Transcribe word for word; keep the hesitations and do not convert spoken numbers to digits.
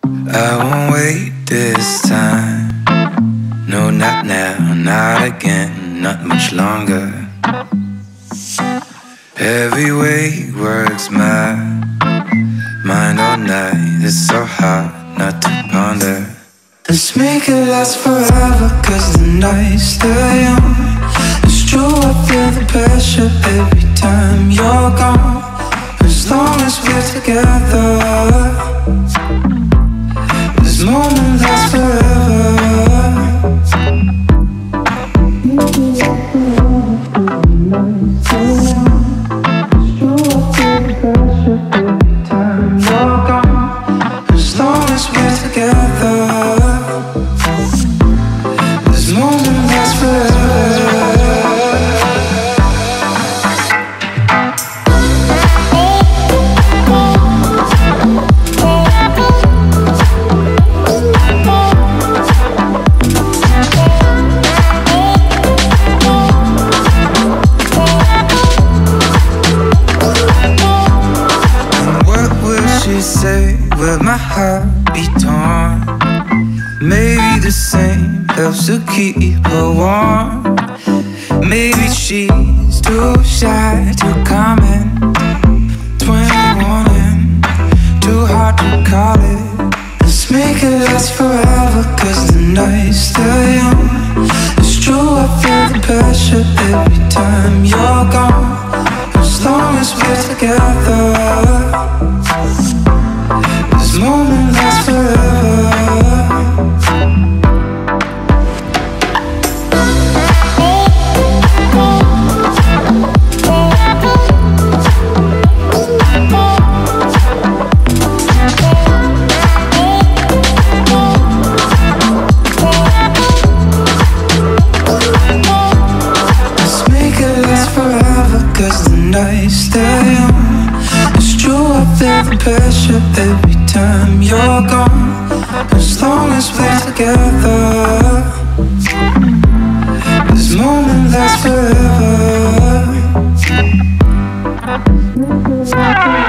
I won't wait this time. No, not now, not again, not much longer. Every way works my mind all night. It's so hard not to ponder. Let's make it last forever, cause the night's still young. It's true, I feel the pressure every time you're gone. As long as we're together, this moment lasts forever. Say, will my heart be torn? Maybe the same helps to keep her warm. Maybe she's too shy to comment. twenty-one and too hard to call it. Let's make it last forever, cause the night's still young. It's true, I feel the pressure every time you're gone. As long as we're together, this moment lasts forever. Let's make it last forever, cause the night's still young. It's true, I feel the pressure every time you're gone. As long as we're together, this moment lasts forever.